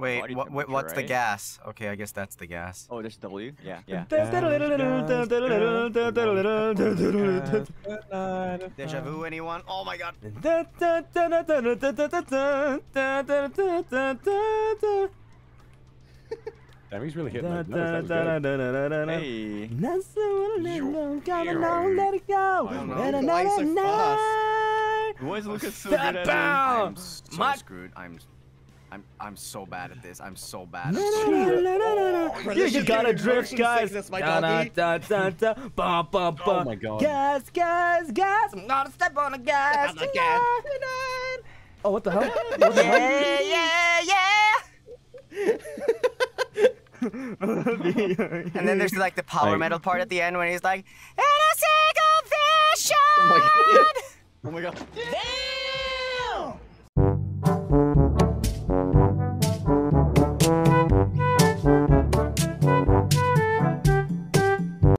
Wait, what's the gas? Okay, I guess that's the gas. Oh, there's W? Yeah, yeah. Deja vu, anyone? Oh my god! Damn, he's really hitting those notes. That was good. Hey. Why so fast? Why is Lucas so good at it? I'm so screwed. I'm so bad at this. I'm so bad. You just gotta drift, guys. That's my doggy. Oh my god. Gas, gas, gas. I'm gonna step on the gas. Oh, what the hell? Yeah. And then there's like the power metal part at the end when he's like, "In a single vision." Oh my god.